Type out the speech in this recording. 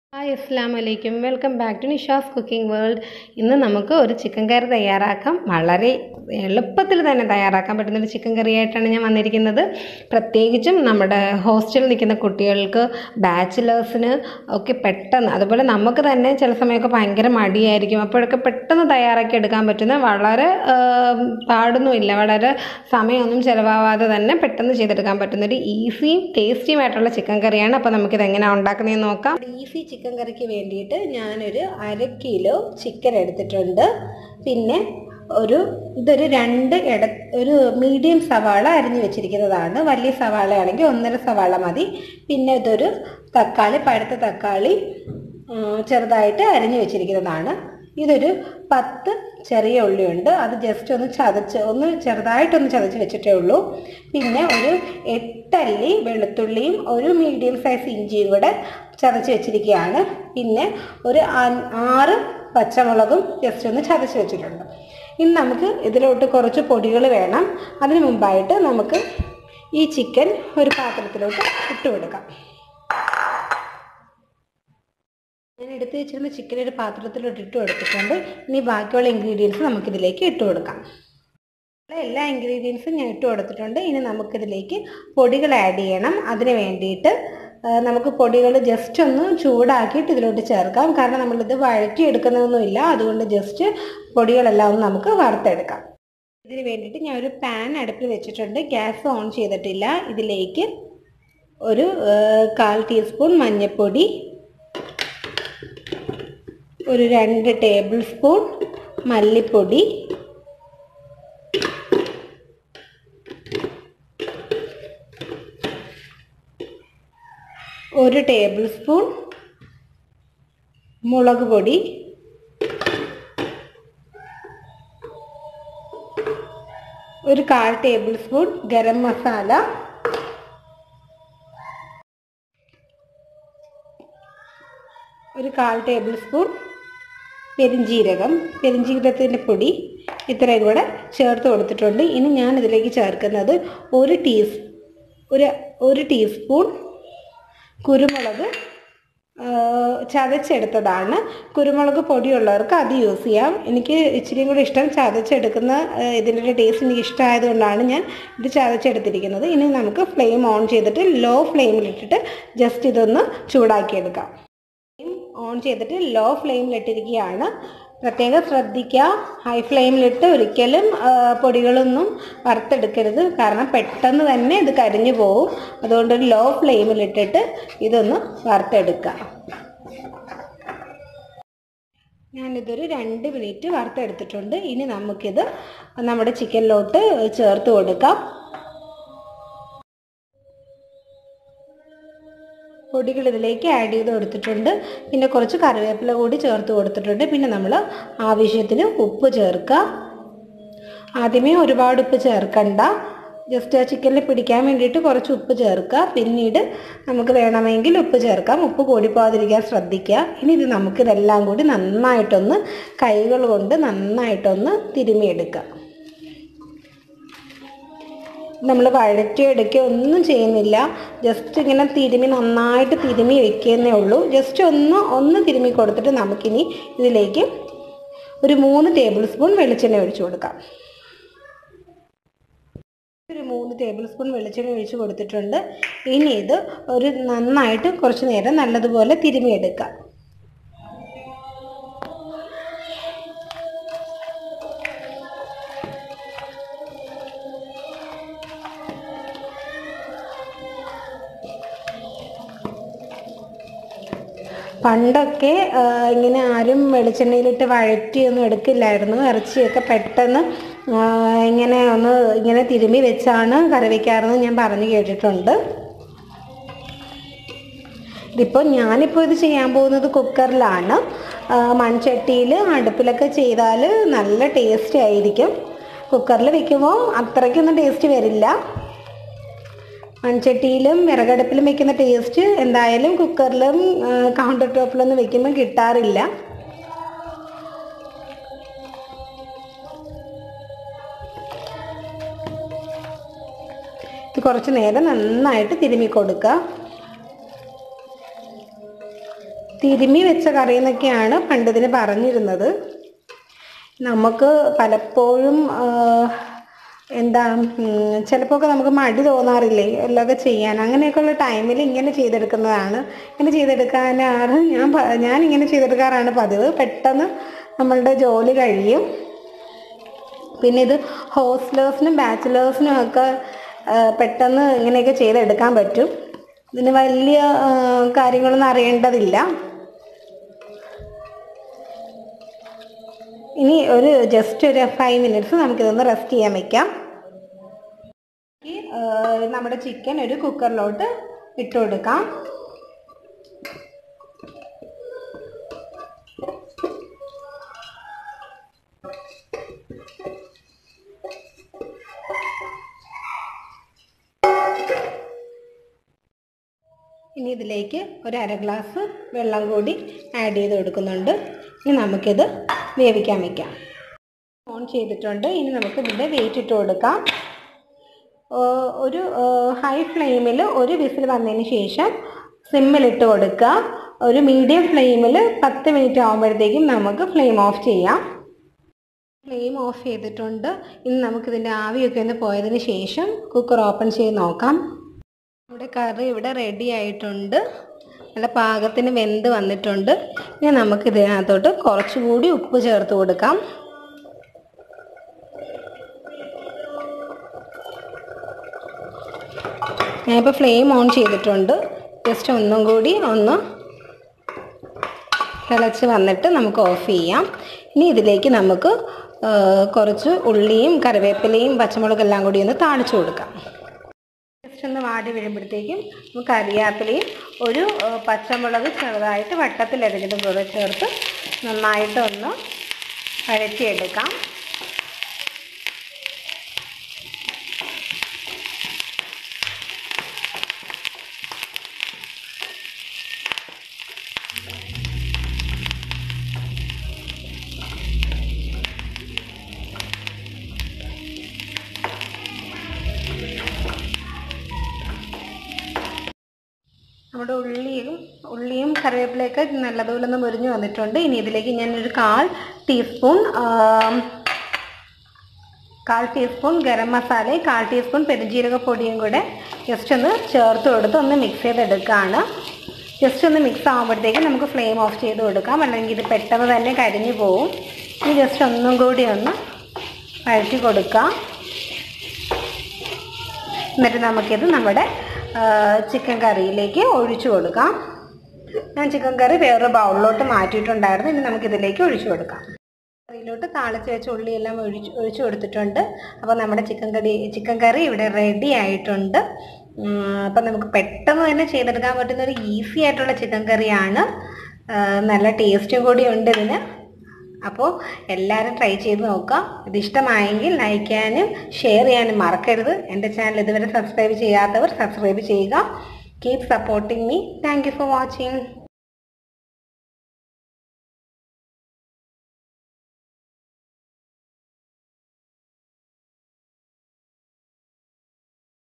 Hi അസ്സലാമു അലൈക്കും welcome back to Nisha's cooking world. ഇന്ന് നമുക്ക് ഒരു ചിക്കൻ കറി തയ്യാറാക്കാം. വളരെ എളുപ്പത്തിൽ തന്നെ തയ്യാറാക്കാൻ പറ്റുന്ന ഒരു ചിക്കൻ കറി ആയിട്ടാണ് ഞാൻ വന്നിരിക്കുന്നത്. പ്രത്യേകിച്ചും നമ്മുടെ ഹോസ്റ്റലിൽ നിൽക്കുന്ന കുട്ടികൾക്ക്, ബാച്ചിലേഴ്സിന് ഒക്കെ പെട്ടെന്ന്, അതുപോലെ നമുക്ക് തന്നെ ചില സമയമൊക്കെ ഭയങ്കര മടിയായിരിക്കും. അപ്പോഴൊക്കെ പെട്ടെന്ന് തയ്യാറാക്കി എടുക്കാൻ പറ്റുന്ന, വളരെ പാടൊന്നുമില്ല, വളരെ സമയമൊന്നും ചിലവാകാതെ തന്നെ പെട്ടെന്ന് ചെയ്തെടുക്കാൻ പറ്റുന്ന ഒരു ഈസിയും ടേസ്റ്റിയുമായിട്ടുള്ള ചിക്കൻ കറിയാണ്. അപ്പോൾ നമുക്കിത് എങ്ങനെയാണ് ഉണ്ടാക്കുന്നതെന്ന് നോക്കാം. ഈസി ചിക്കൻ കറിക്ക് വേണ്ടിയിട്ട് ഞാനൊരു 1/2 കിലോ ചിക്കൻ എടുത്തിട്ടുണ്ട്. പിന്നെ ഇതൊരു ഒരു മീഡിയം സവാള അരിഞ്ഞു വെച്ചിരിക്കുന്നതാണ്. വലിയ സവാള ആണെങ്കിൽ 1.5 സവാള മതി. പിന്നെ ഇതൊരു തക്കാളി, പഴുത്ത തക്കാളി ചെറുതായിട്ട് അരിഞ്ഞു വെച്ചിരിക്കുന്നതാണ്. ഇതൊരു 10 ചെറിയ ഉള്ളിയുണ്ട്, അത് ജസ്റ്റ് ചെറുതായിട്ടൊന്ന് ചതച്ച് വെച്ചിട്ടേ ഉള്ളൂ. പിന്നെ ഒരു 8 അല്ലി വെളുത്തുള്ളിയും ഒരു മീഡിയം സൈസ് ഇഞ്ചിയും കൂടെ ചതച്ച് വെച്ചിരിക്കുകയാണ്. പിന്നെ ഒരു 6 പച്ചമുളകും ജസ്റ്റ് ഒന്ന് ചതച്ച് വെച്ചിട്ടുണ്ട്. ഇനി നമുക്ക് ഇതിലോട്ട് കുറച്ച് പൊടികൾ വേണം. അതിന് മുമ്പായിട്ട് നമുക്ക് ഈ ചിക്കൻ ഒരു പാത്രത്തിലോട്ട് ഇട്ട് കൊടുക്കാം. ഞാൻ എടുത്ത് വെച്ചിരുന്ന ചിക്കൻ ഒരു പാത്രത്തിലോട്ട് ഇട്ട് കൊടുത്തിട്ടുണ്ട്. ഇനി ബാക്കിയുള്ള ഇൻഗ്രീഡിയൻസ് നമുക്കിതിലേക്ക് ഇട്ട് കൊടുക്കാം. എല്ലാ ഇൻഗ്രീഡിയൻസും ഞാൻ ഇട്ട് കൊടുത്തിട്ടുണ്ട്. ഇനി നമുക്കിതിലേക്ക് പൊടികൾ ആഡ് ചെയ്യണം. അതിന് വേണ്ടിയിട്ട് നമുക്ക് പൊടികൾ ജസ്റ്റ് ഒന്ന് ചൂടാക്കിയിട്ട് ഇതിലോട്ട് ചേർക്കാം. കാരണം നമ്മളിത് വഴറ്റിയെടുക്കുന്നതൊന്നുമില്ല, അതുകൊണ്ട് ജസ്റ്റ് പൊടികളെല്ലാം ഒന്ന് നമുക്ക് വറുത്തെടുക്കാം. ഇതിന് വേണ്ടിയിട്ട് ഞാൻ ഒരു പാൻ അടുപ്പിൽ വെച്ചിട്ടുണ്ട്. ഗ്യാസ് ഓൺ ചെയ്തിട്ടില്ല. ഇതിലേക്ക് ഒരു 1/4 ടീസ്പൂൺ മഞ്ഞൾപ്പൊടി, ഒരു 2 ടേബിൾ സ്പൂൺ മല്ലിപ്പൊടി, ഒരു ടേബിൾ സ്പൂൺ മുളക് പൊടി, ഒരു 1/4 ടേബിൾ സ്പൂൺ ഗരം മസാല, ഒരു 1/4 ടേബിൾ സ്പൂൺ പെരിഞ്ജീരകത്തിൻ്റെ പൊടി, ഇത്രയും കൂടെ ചേർത്ത് കൊടുത്തിട്ടുണ്ട്. ഇനി ഞാൻ ഇതിലേക്ക് ചേർക്കുന്നത് ഒരു ടീസ്പൂൺ കുരുമുളക് ചതച്ചെടുത്തതാണ്. കുരുമുളക് പൊടിയുള്ളവർക്ക് അത് യൂസ് ചെയ്യാം. എനിക്ക് ഇച്ചിരിയും കൂടി ഇഷ്ടം ചതച്ചെടുക്കുന്ന ഇതിൻ്റെ ഒരു ടേസ്റ്റ് എനിക്ക് ഇഷ്ടമായതുകൊണ്ടാണ് ഞാൻ ഇത് ചതച്ചെടുത്തിരിക്കുന്നത്. ഇനി നമുക്ക് ഫ്ലെയിം ഓൺ ചെയ്തിട്ട് ലോ ഫ്ലെയിമിലിട്ടിട്ട് ജസ്റ്റ് ഇതൊന്ന് ചൂടാക്കിയെടുക്കാം. ഓൺ ചെയ്തിട്ട് ലോ ഫ്ലെയിമിലിട്ടിരിക്കുകയാണ്. പ്രത്യേകം ശ്രദ്ധിക്കുക, ഹൈ ഫ്ലെയിമിലിട്ട് ഒരിക്കലും പൊടികളൊന്നും വറുത്തെടുക്കരുത്. കാരണം പെട്ടെന്ന് തന്നെ ഇത് കരിഞ്ഞു പോകും. അതുകൊണ്ട് ലോ ഫ്ലെയിമിലിട്ടിട്ട് ഇതൊന്ന് വറുത്തെടുക്കുക. ഞാനിതൊരു 2 മിനിറ്റ് വറുത്തെടുത്തിട്ടുണ്ട്. ഇനി നമുക്കിത് നമ്മുടെ ചിക്കനിലോട്ട് ചേർത്ത് കൊടുക്കാം. പൊടികൾ ഇതിലേക്ക് ആഡ് ചെയ്ത് കൊടുത്തിട്ടുണ്ട്. പിന്നെ കുറച്ച് കറിവേപ്പില കൂടി ചേർത്ത് കൊടുത്തിട്ടുണ്ട്. പിന്നെ നമ്മൾ ആവശ്യത്തിന് ഉപ്പ് ചേർക്കുക. ആദ്യമേ ഒരുപാട് ഉപ്പ് ചേർക്കണ്ട, ജസ്റ്റ് ആ ചിക്കനിൽ പിടിക്കാൻ വേണ്ടിയിട്ട് കുറച്ച് ഉപ്പ് ചേർക്കുക. പിന്നീട് നമുക്ക് വേണമെങ്കിൽ ഉപ്പ് ചേർക്കാം. ഉപ്പ് കൂടിപ്പോകാതിരിക്കാൻ ശ്രദ്ധിക്കുക. ഇനി നമുക്കിതെല്ലാം കൂടി നന്നായിട്ടൊന്ന് കൈകൾ കൊണ്ട് നന്നായിട്ടൊന്ന് തിരുമ്മിയെടുക്കുക. നമ്മൾ വഴറ്റിയെടുക്കുക ഒന്നും ചെയ്യുന്നില്ല, ജസ്റ്റ് ഇങ്ങനെ നന്നായിട്ട് തിരുമ്മി വെക്കുന്നേ ഉള്ളൂ. ജസ്റ്റ് ഒന്ന് തിരുമ്മി കൊടുത്തിട്ട് നമുക്കിനി ഇതിലേക്ക് ഒരു 3 ടേബിൾ സ്പൂൺ വെളിച്ചെണ്ണ ഒഴിച്ചു കൊടുക്കാം. ഒരു 3 ടേബിൾ സ്പൂൺ വെളിച്ചെണ്ണ ഒഴിച്ച് കൊടുത്തിട്ടുണ്ട്. ഇനി ഇത് നന്നായിട്ട് കുറച്ച് നേരം നല്ലതുപോലെ തിരുമ്മിയെടുക്കാം. പണ്ടൊക്കെ ഇങ്ങനെ ആരും വെളിച്ചെണ്ണയിലിട്ട് വഴറ്റിയൊന്നും എടുക്കില്ലായിരുന്നു. ഇറച്ചിയൊക്കെ പെട്ടെന്ന് ഇങ്ങനെ തിരുമ്മി വെച്ചാണ് കറി വയ്ക്കാറെന്ന് ഞാൻ പറഞ്ഞു കേട്ടിട്ടുണ്ട്. ഞാനിപ്പോൾ ഇത് ചെയ്യാൻ പോകുന്നത് കുക്കറിലാണ്. മൺചട്ടിയിൽ അടുപ്പിലൊക്കെ ചെയ്താൽ നല്ല ടേസ്റ്റ് ആയിരിക്കും. കുക്കറിൽ വെക്കുമ്പോൾ അത്രയ്ക്കൊന്നും ടേസ്റ്റ് വരില്ല. മൺചട്ടിയിലും വിറകടുപ്പിലും വെക്കുന്ന ടേസ്റ്റ് എന്തായാലും കുക്കറിലും കൗണ്ടർ ടോപ്പിലൊന്നും വെക്കുമ്പോൾ കിട്ടാറില്ല. ഇത് കുറച്ച് നേരം നന്നായിട്ട് തിരുമ്മി കൊടുക്കുക. തിരുമ്മി വെച്ച കറി എന്നൊക്കെയാണ് പണ്ടിതിന് പറഞ്ഞിരുന്നത്. നമുക്ക് പലപ്പോഴും എന്താ ചിലപ്പോൾ നമുക്ക് മടി തോന്നാറില്ലേ എല്ലാം ചെയ്യാൻ. അങ്ങനെയൊക്കെയുള്ള ടൈമിൽ ഇങ്ങനെ ചെയ്തെടുക്കുന്നതാണ്, ഇങ്ങനെ ചെയ്തെടുക്കാനാണ് ഞാൻ ഇങ്ങനെ ചെയ്തെടുക്കാറാണ് പതിവ്. പെട്ടെന്ന് നമ്മളുടെ ജോലി കഴിയും. പിന്നെ ഇത് ഹോസ്റ്റലേഴ്സിനും ബാച്ചിലേഴ്സിനും ഒക്കെ പെട്ടെന്ന് ഇങ്ങനെയൊക്കെ ചെയ്തെടുക്കാൻ പറ്റും. ഇതിന് വലിയ കാര്യങ്ങളൊന്നും അറിയേണ്ടതില്ല. ഇനി ജസ്റ്റ് ഒരു 5 മിനിറ്റ്സ് നമുക്കിതൊന്ന് റെസ്റ്റ് ചെയ്യാൻ വെക്കാം. നമ്മുടെ ചിക്കൻ ഒരു കുക്കറിലോട്ട് ഇട്ട് കൊടുക്കാം. ഇനി ഇതിലേക്ക് ഒരു 1/2 ഗ്ലാസ് വെള്ളം കൂടി ആഡ് ചെയ്ത് കൊടുക്കുന്നുണ്ട്. ഇനി നമുക്കിത് വേവിക്കാൻ വയ്ക്കാം. ഓൺ ചെയ്തിട്ടുണ്ട്. ഇനി നമുക്ക് ഇതിൻ്റെ വെയിറ്റ് ഇട്ട് കൊടുക്കാം. ഒരു ഹൈ ഫ്ലെയിമിൽ ഒരു വിസിൽ വന്നതിന് ശേഷം സിമ്മിലിട്ട് കൊടുക്കുക. ഒരു മീഡിയം ഫ്ലെയിമിൽ 10 മിനിറ്റ് ആകുമ്പോഴത്തേക്കും നമുക്ക് ഫ്ലെയിം ഓഫ് ചെയ്യാം. ഫ്ലെയിം ഓഫ് ചെയ്തിട്ടുണ്ട്. ഇനി നമുക്കിതിൻ്റെ ആവിയൊക്കെ ഒന്ന് പോയതിന് ശേഷം കുക്കർ ഓപ്പൺ ചെയ്ത് നോക്കാം. നമ്മുടെ കറി ഇവിടെ റെഡി ആയിട്ടുണ്ട്. നല്ല പാകത്തിന് വെന്ത് വന്നിട്ടുണ്ട്. ഇനി നമുക്ക് ഇതിനകത്തോട്ട് കുറച്ചുകൂടി ഉപ്പ് ചേർത്ത് കൊടുക്കാം. ഞാനിപ്പോൾ ഫ്ലെയിം ഓൺ ചെയ്തിട്ടുണ്ട്. ജസ്റ്റ് ഒന്നും കൂടി ഒന്ന് തിളച്ച് വന്നിട്ട് നമുക്ക് ഓഫ് ചെയ്യാം. ഇനി ഇതിലേക്ക് നമുക്ക് കുറച്ച് ഉള്ളിയും കറിവേപ്പിലയും പച്ചമുളകെല്ലാം കൂടി ഒന്ന് താളിച്ചു കൊടുക്കാം. ജസ്റ്റ് ഒന്ന് വാടി വരുമ്പോഴത്തേക്കും നമുക്ക് കറിവേപ്പിലയും ഒരു പച്ചമുളക് ചെറുതായിട്ട് വട്ടത്തിൽ അരിഞ്ഞതും കൂടെ ചേർത്ത് നന്നായിട്ട് ഒന്ന് വഴറ്റിയെടുക്കാം. നമ്മുടെ ഉള്ളിയും കറിവേപ്പിലയൊക്കെ നല്ലതുപോലെ ഒന്ന് മുരിഞ്ഞ് വന്നിട്ടുണ്ട്. ഇനി ഇതിലേക്ക് ഞാനൊരു 1/4 ടീസ്പൂൺ ഗരം മസാലയും 1/4 ടീസ്പൂൺ പെരുംജീരകപ്പൊടിയും കൂടെ ജസ്റ്റ് ഒന്ന് ചേർത്ത് കൊടുത്ത് ഒന്ന് മിക്സ് ചെയ്തെടുക്കുകയാണ്. ജസ്റ്റ് ഒന്ന് മിക്സ് ആകുമ്പോഴത്തേക്കും നമുക്ക് ഫ്ലെയിം ഓഫ് ചെയ്ത് കൊടുക്കാം, അല്ലെങ്കിൽ ഇത് പെട്ടെന്ന് തന്നെ കരിഞ്ഞു പോവും. ഇനി ജസ്റ്റ് ഒന്നും കൂടി ഒന്ന് വഴറ്റി കൊടുക്കാം. എന്നിട്ട് നമുക്കിത് നമ്മുടെ ചിക്കൻ കറിയിലേക്ക് ഒഴിച്ചു കൊടുക്കാം. ഞാൻ ചിക്കൻ കറി വേറൊരു ബൗളിലോട്ട് മാറ്റിയിട്ടുണ്ടായിരുന്നു. ഇനി നമുക്കിതിലേക്ക് ഒഴിച്ചു കൊടുക്കാം. കറിയിലോട്ട് താളിച്ച് വെച്ച ഉള്ളിയെല്ലാം ഒഴിച്ചു കൊടുത്തിട്ടുണ്ട്. അപ്പോൾ നമ്മുടെ ചിക്കൻ കറി ഇവിടെ റെഡി ആയിട്ടുണ്ട്. അപ്പം നമുക്ക് പെട്ടെന്ന് തന്നെ ചെയ്തെടുക്കാൻ പറ്റുന്ന ഒരു ഈസി ആയിട്ടുള്ള ചിക്കൻ കറിയാണ്. നല്ല ടേസ്റ്റും കൂടി ഉണ്ട് ഇതിന്. അപ്പോൾ എല്ലാവരും ട്രൈ ചെയ്ത് നോക്കുക. ഇതിഷ്ടമായെങ്കിൽ ലൈക്ക് ചെയ്യാനും ഷെയർ ചെയ്യാനും മറക്കരുത്. എൻ്റെ ചാനൽ ഇതുവരെ സബ്സ്ക്രൈബ് ചെയ്യാത്തവർ സബ്സ്ക്രൈബ് ചെയ്യുക. Keep supporting me. Thank you for watching.